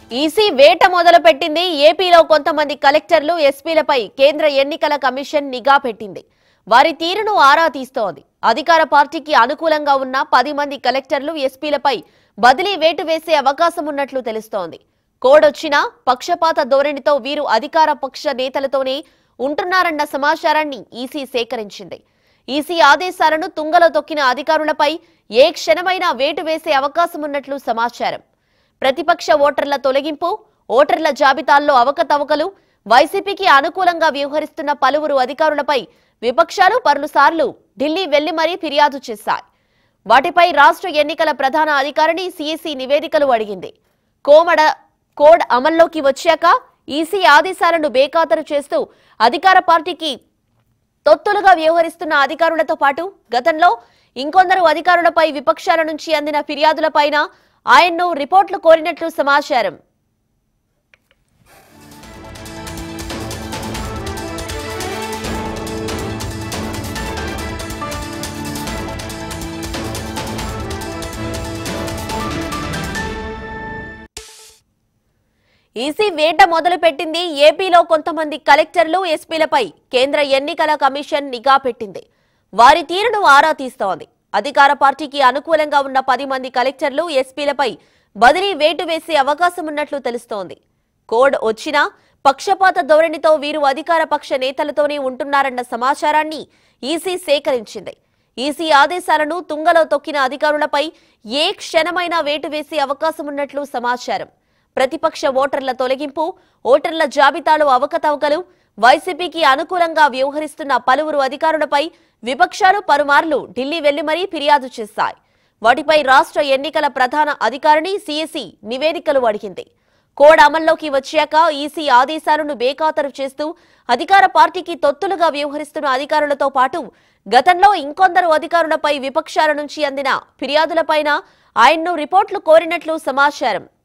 EC వేట మొదలుపెట్టింది. ఏపీలో కొంతమంది కలెక్టర్లు ఎస్పీలపై కేంద్ర ఎన్నికల కమిషన్ నిఘా పెట్టింది. వారి తీరును ఆరా తీస్తోంది. అధికార పార్టీకి అనుకూలంగా ఉన్న 10 మంది కలెక్టర్లు ఎస్పీలపై బదిలీ వేటు వేసే అవకాశం ఉన్నట్లు తెలుస్తోంది. కోడొచ్చినా పక్షపాత ధోరణితో వీరు అధికార పక్ష నేతలతోనే ఉంటున్నారన్న సమాచారాన్ని ఈసీ సేకరించింది. ఈసీ ఆదేశాలను తుంగలో తొక్కిన అధికారులపై ఏ క్షణమైనా వేటు వేసే అవకాశం ఉన్నట్లు సమాచారం. ప్రతిపక్ష ఓటర్ల తొలగింపు, ఓటర్ల జాబితాల్లో అవకతవకలు, వైసీపీకి అనుకూలంగా వ్యవహరిస్తున్న పలువురు అధికారులపై విపక్షాలు పలుసార్లు ఢిల్లీ వెళ్లి మరీ ఫిర్యాదు చేశాయి. వాటిపై రాష్ట్ర ఎన్నికల ప్రధాన అధికారిని సీఈసీ నివేదికలు అడిగింది. కోడ్ అమల్లోకి వచ్చాక ఈసీ ఆదేశాలను బేఖాతరు చేస్తూ అధికార పార్టీకి తొత్తులుగా వ్యవహరిస్తున్న అధికారులతో పాటు గతంలో ఇంకొందరు అధికారులపై విపక్షాల నుంచి అందిన ఫిర్యాదులపైన ఆయన్ను రిపోర్టులు కోరినట్లు సమాచారం. ఈసీ వేట మొదలుపెట్టింది. ఏపీలో కొంతమంది కలెక్టర్లు ఎస్పీలపై కేంద్ర ఎన్నికల కమిషన్ నిఘా పెట్టింది. వారి తీరును ఆరా తీస్తోంది. అధికార పార్టీకి అనుకూలంగా ఉన్న 10 మంది కలెక్టర్లు ఎస్పీలపై బదిలీ వేటు వేసే అవకాశం ఉన్నట్లు తెలుస్తోంది. కోడ్ వచ్చినా పక్షపాత ధోరణితో వీరు అధికార పక్ష నేతలతోనే ఉంటున్నారన్న సమాచారాన్ని ఈసీ సేకరించింది. ఈసీ ఆదేశాలను తుంగలో తొక్కిన అధికారులపై ఏ క్షణమైనా వేటు వేసే అవకాశం ఉన్నట్లు సమాచారం. ప్రతిపక్ష ఓటర్ల తొలగింపు, ఓటర్ల జాబితాలో అవకతవకలు, వైసీపీకి అనుకూలంగా వ్యవహరిస్తున్న పలువురు అధికారులపై విపక్షాలు పలుమార్లు ఢిల్లీ వెళ్లి మరీ ఫిర్యాదు చేశాయి. వాటిపై రాష్ట్ర ఎన్నికల ప్రధాన అధికారిని సీఈసీ నివేదికలు అడిగింది. కోడ్ అమల్లోకి వచ్చాక ఈసీ ఆదేశాలను బేఖాతరు చేస్తూ అధికార పార్టీకి తొత్తులుగా వ్యవహరిస్తున్న అధికారులతో పాటు గతంలో ఇంకొందరు అధికారులపై విపక్షాల నుంచి అందిన ఫిర్యాదులపైన ఆయన్ను రిపోర్టులు కోరినట్లు సమాచారం.